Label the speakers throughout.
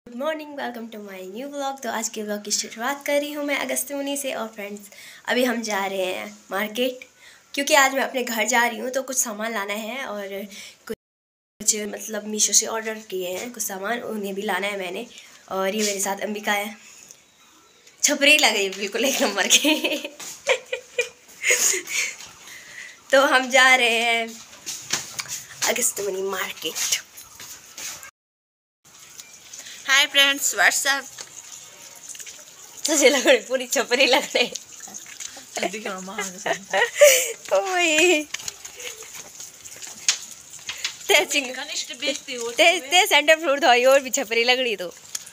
Speaker 1: Good morning, welcome to my new vlog. तो आज के व्लॉग की शुरुआत कर रही हूँ मैं अगस्त मुनि से। और फ्रेंड्स, अभी हम जा रहे हैं मार्केट, क्योंकि आज मैं अपने घर जा रही हूँ तो कुछ सामान लाना है। और कुछ मतलब मीशो से ऑर्डर किए हैं कुछ सामान, उन्हें भी लाना है मैंने। और ये मेरे साथ अंबिका है, छपरी लग रही है बिल्कुल एक नंबर के। तो हम जा रहे हैं अगस्त मुनि मार्केट।
Speaker 2: Hi friends, WhatsApp.
Speaker 1: तुझे लग रही पूरी छपरी लग रही। ते सेंटर फ्रूट धोई और भी छपरी लग रही। तो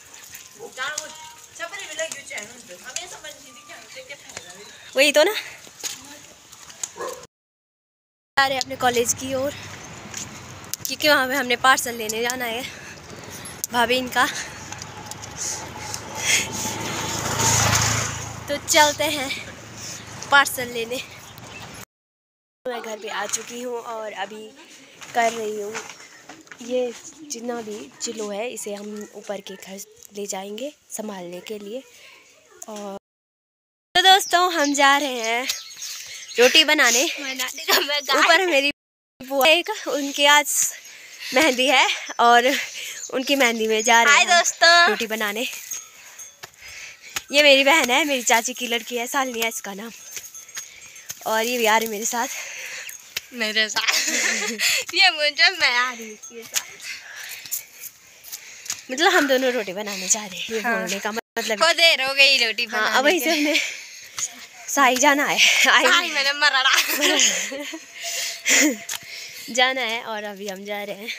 Speaker 1: वही तो ना, जा रहे अपने कॉलेज की ओर, क्योंकि वहाँ पे हमने पार्सल लेने जाना है भाभी इनका। तो चलते हैं पार्सल लेने। मैं घर पे आ चुकी हूँ और अभी कर रही हूँ ये जितना भी चिल्लो है, इसे हम ऊपर के घर ले जाएंगे संभालने के लिए। और तो दोस्तों, हम जा रहे हैं रोटी बनाने। ऊपर मेरी बुआ एक, उनकी आज मेहंदी है और उनकी मेहंदी में जा रहे हैं दोस्तों रोटी बनाने। ये मेरी बहन है, मेरी चाची की लड़की है, सालनिया इसका नाम। और ये भी आ रही मेरे साथ
Speaker 2: ये मुझे मैं आ रही हूँ
Speaker 1: मतलब हम दोनों रोटी बनाने जा रहे हैं। हाँ। बोलने का मतलब
Speaker 2: हो देर हो गई रोटी
Speaker 1: हाँ, अब वहीं से हमने साई जाना है।
Speaker 2: साई मैंने मराड़ा
Speaker 1: जाना है और अभी हम जा रहे हैं।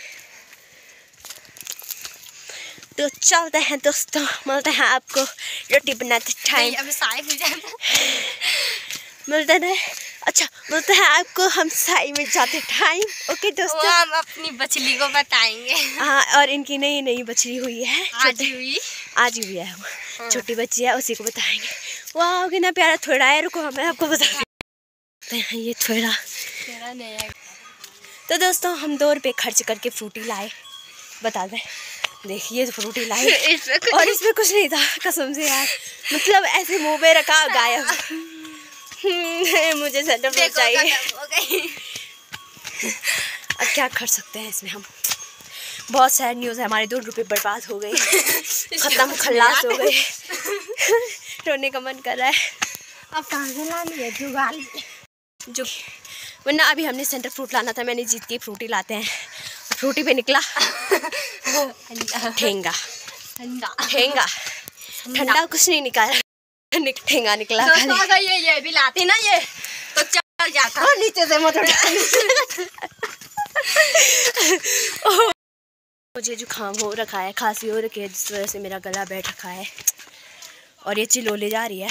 Speaker 1: तो चलते हैं दोस्तों, मिलते हैं आपको रोटी बनाते टाइम।
Speaker 2: अभी साई में जाना
Speaker 1: मिलते हैं, अच्छा मिलते हैं आपको हम साई में जाते टाइम। ओके दोस्तों,
Speaker 2: हम अपनी बछली को बताएंगे।
Speaker 1: हाँ, और इनकी नई नई बछड़ी हुई है, आज ही हुई है। हाँ। छोटी बच्ची है, उसी को बताएंगे। वाह कितना प्यारा थोड़ा है। रुको मैं आपको बताते हैं ये थोड़ा। तो दोस्तों, हम 2 रुपये खर्च करके फ्रूटी लाए, बता दें। देखिए फ्रूटी लाए और इसमें कुछ नहीं था कसम से यार, मतलब ऐसे मुंह पे रखा गायब। मुझे सेंटर फ्रूट चाहिए। अब क्या कर सकते हैं इसमें हम। बहुत सैड न्यूज़ है, हमारे 2 रुपये बर्बाद हो गए, खत्म खल्लास हो गए। रोने का मन कर रहा है।
Speaker 2: अब कहाँ से लानी है
Speaker 1: जो वरना अभी हमने सेंटर फ्रूट लाना था, मैंने जीत के फ्रूटी लाते हैं। फ्रूटी पे निकला ठेंगा। ठेंगा ठंडा कुछ नहीं निकाला, ठेंगा निकला।
Speaker 2: ये भी लाती ना, ये तो चल जाता
Speaker 1: और नीचे से मत उठा। मुझे जुकाम हो रखा है, खांसी हो रखी है, जिस वजह से मेरा गला बैठ रखा है। और ये चिलोले जा रही है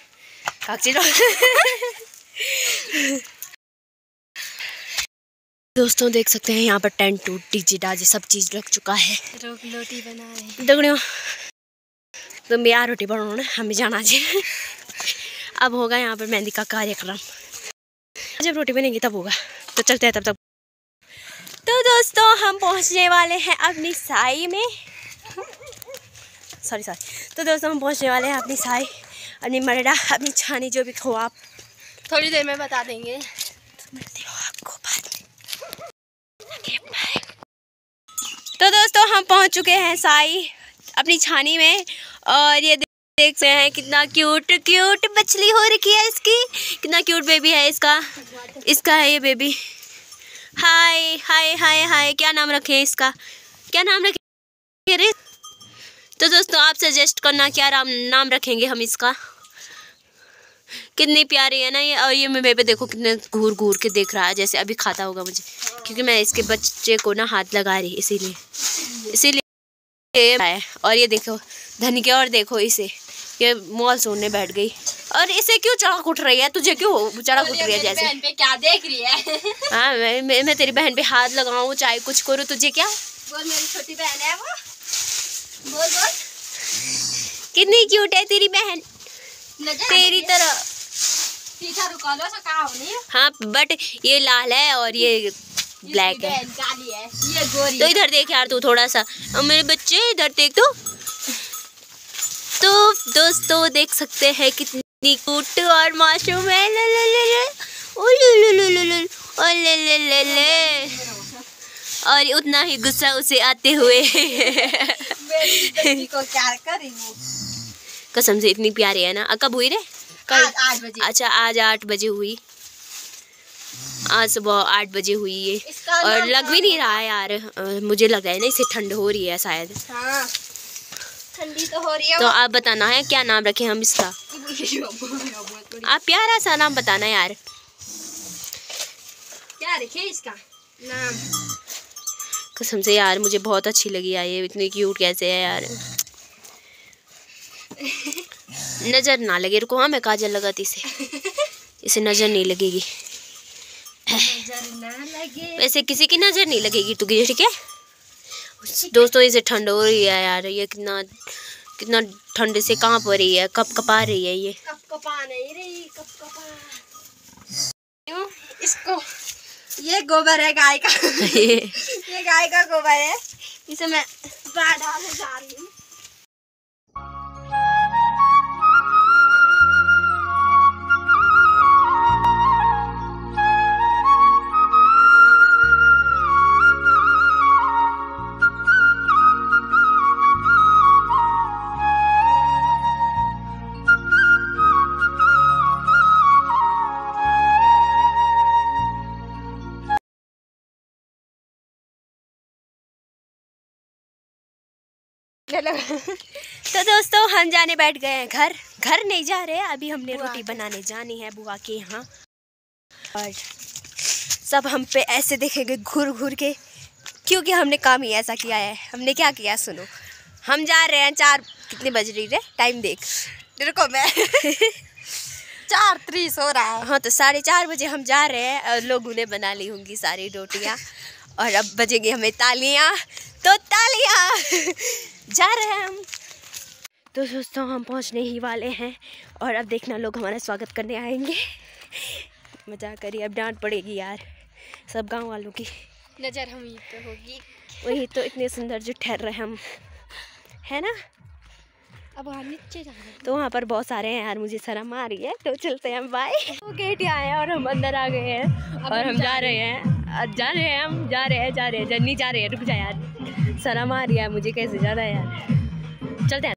Speaker 1: दोस्तों देख सकते हैं यहाँ पर टेंट टूट डीजे डाजे सब चीज रख चुका है।
Speaker 2: रोटी बना रहे
Speaker 1: दगड़ियों, तुम भी रोटी बनाओ ना, हमें जाना चाहिए। अब होगा यहाँ पर मेहंदी का कार्यक्रम, जब रोटी बनेगी तब होगा। तो चलते हैं तब तक। तो दोस्तों, हम पहुँचने वाले हैं अपनी साई में। सॉरी। तो दोस्तों, हम पहुँचने वाले हैं अपनी साई, अपनी मरड़ा, अपनी छानी, जो भी खो आप
Speaker 2: थोड़ी देर में बता देंगे।
Speaker 1: मिलती हो आपको बाद में। तो दोस्तों, हम पहुंच चुके हैं साई अपनी छानी में। और ये देखते हैं कितना क्यूट क्यूट बछली हो रखी है इसकी, कितना क्यूट बेबी है इसका है ये बेबी। हाय हाय हाय हाय, क्या नाम रखे इसका, क्या नाम रखे रे? तो दोस्तों, आप सजेस्ट करना क्या नाम रखेंगे हम इसका। कितनी प्यारी है ना ये। और ये बेबी देखो कितने घूर घूर के देख रहा है, जैसे अभी खाता होगा मुझे, क्योंकि मैं इसके बच्चे को ना हाथ लगा रही, इसीलिए और ये देखो धनी के, और देखो इसे, ये मॉल सोने बैठ गई। और इसे क्यों चढ़ा कुट रही है, तुझे क्यों चढ़ा कुट रही है जैसे?
Speaker 2: बहन पे क्या देख रही है?
Speaker 1: हाँ, मैं तेरी बहन पे हाथ लगाऊं चाहे कुछ करूँ, तुझे क्या?
Speaker 2: बोल, मेरी छोटी बहन है वो। बोल
Speaker 1: कितनी क्यूट है तेरी बहन, तेरी तरह। हाँ, बट ये लाल है और ये ब्लैक है।
Speaker 2: ये गोरी।
Speaker 1: तो इधर देख यार तू थोड़ा सा, और मेरे बच्चे इधर देख, तो तो दोस्तों देख सकते हैं कितनी क्यूट और मासूम है। और उतना ही गुस्सा उसे आते हुए
Speaker 2: को क्या करी
Speaker 1: कसम से इतनी प्यारी है ना। कब हुई रे?
Speaker 2: कल 8 बजे।
Speaker 1: अच्छा आज 8 बजे हुई, आज सुबह 8 बजे हुई ये। और लग भी नहीं रहा है यार, मुझे लग रहा है ना इसे ठंड हो रही है शायद।
Speaker 2: हाँ ठंडी तो हो रही है।
Speaker 1: तो आप बताना है क्या नाम रखें हम इसका। आप प्यारा सा नाम बताना यार।
Speaker 2: क्या रखे इसका नाम?
Speaker 1: कसम से यार मुझे बहुत अच्छी लगी यार, ये इतनी क्यूट कैसे है यार। नजर ना लगे, रुको हाँ मैं काजल लगाती इसे नजर नहीं लगेगी।
Speaker 2: नजर ना लगे।
Speaker 1: वैसे किसी की नजर नहीं लगेगी तू, ठीक है दोस्तों। इसे ठंड हो रही है यार, ये कितना ठंड से कांप रही है, कप कपा रही है ये।
Speaker 2: कप कपा नहीं रही, कप कपा इसको। ये गोबर है गाय का। ये गाय का गोबर है, इसे मैं डालने जा रही हूँ।
Speaker 1: तो दोस्तों हम जाने बैठ गए हैं घर नहीं जा रहे हैं अभी, हमने रोटी बनाने जानी है बुआ के यहाँ। और सब हम पे ऐसे देखेंगे घूर घूर के, क्योंकि हमने काम ही ऐसा किया है। हमने क्या किया सुनो, हम जा रहे हैं 4 कितने बज रही है टाइम देख
Speaker 2: देखो मैं 4:30 हो रहा है।
Speaker 1: हाँ तो 4:30 बजे हम जा रहे हैं और लोगों ने बना ली होंगी सारी रोटियाँ और अब बजेंगी हमें तालियाँ। तो तालियाँ जा रहे हैं हम। तो दोस्तों हम पहुंचने ही वाले हैं और अब देखना लोग हमारा स्वागत करने आएंगे। मजा करिए, अब डांट पड़ेगी यार सब गांव वालों की
Speaker 2: नजर हम ही पे होगी।
Speaker 1: वही तो इतने सुंदर जो ठहर रहे हम, है ना।
Speaker 2: अब वहाँ नीचे जाना है
Speaker 1: तो वहाँ पर बहुत सारे हैं यार, मुझे शर्म आ रही है तो चलते हैं बाय। तो गेट आए हैं और हम अंदर आ गए हैं और हम जा रहे हैं जन्नी जा रहे हैं। रुक जा यार, शर्म आ रही है मुझे, कैसे जाना है यार, चलते हैं।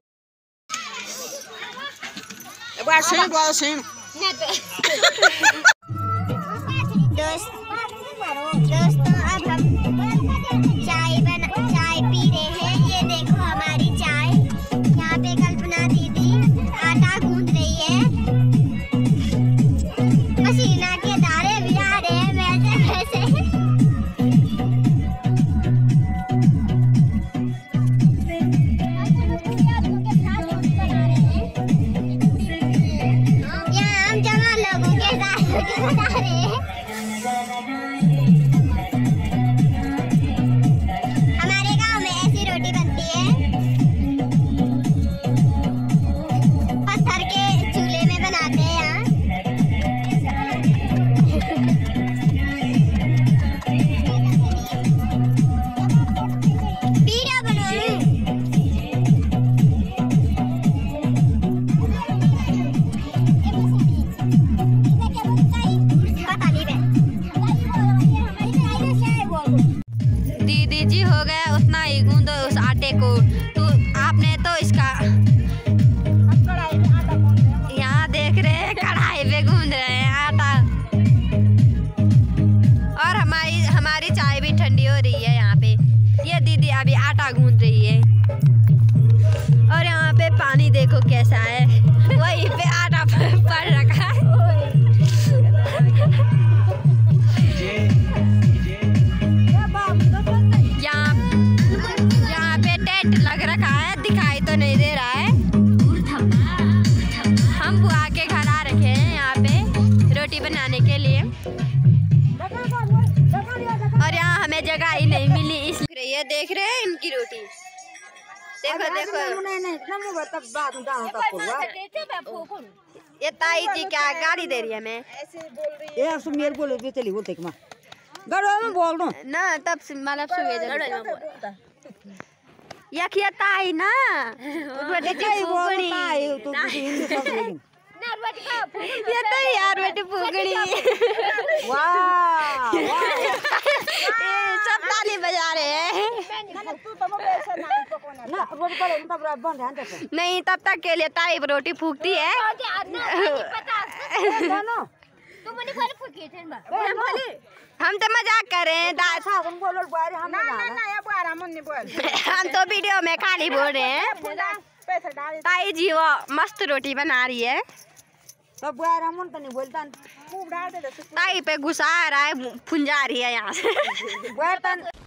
Speaker 3: दोस्तों अब हम चाय पी रहे हैं। ये देखो हमारी चाय, यहाँ पे कल्पना दीदी आटा गूंद रही है, पसीना के धारे भी आ रहे हैं वैसे यहाँ हम जवान लोगों के साथ बता रहे हैं। हमारे गांव में ऐसी रोटी बनती है, पत्थर के चूल्हे में बनाते हैं यहाँ। वीडियो
Speaker 2: दीदी जी हो गया उतना ही गूंदो उस आटे को। तो आपने तो इसका यहाँ देख रहे हैं कढ़ाई पे गूंद रहे हैं आटा। और हमारी चाय भी ठंडी हो रही है यहाँ पे। ये दीदी अभी आटा गूंद रही है और यहाँ पे पानी देखो कैसा है, वहीं पे आटा पड़ रखा है। यहाँ पे टेंट लग रखा है, दिखाई तो नहीं दे रहा है। हम बुआ के घर आ रखे हैं यहाँ पे रोटी बनाने के लिए और यहाँ हमें जगह ही नहीं मिली इसलिए देख रहे हैं इनकी रोटी। देखो ये ताई जी क्या गाड़ी दे रही है हमें।
Speaker 4: बोल दूं
Speaker 2: ना तब मतलब सुबह यखिया ताई ना रोटी फूकड़ी ये तो यार रोटी फूकड़ी
Speaker 4: वाह
Speaker 2: सब ताली बजा रहे हैं। नहीं तब तक के लिए ताई रोटी फूकती है। हम तो मजाक कर रहे हैं हम तो वीडियो में खाली बोल रहे हैं। ताई जी वो मस्त रोटी बना रही है। ताई पे गुस्सा आ रहा है, फुंजा रही है यहाँ से।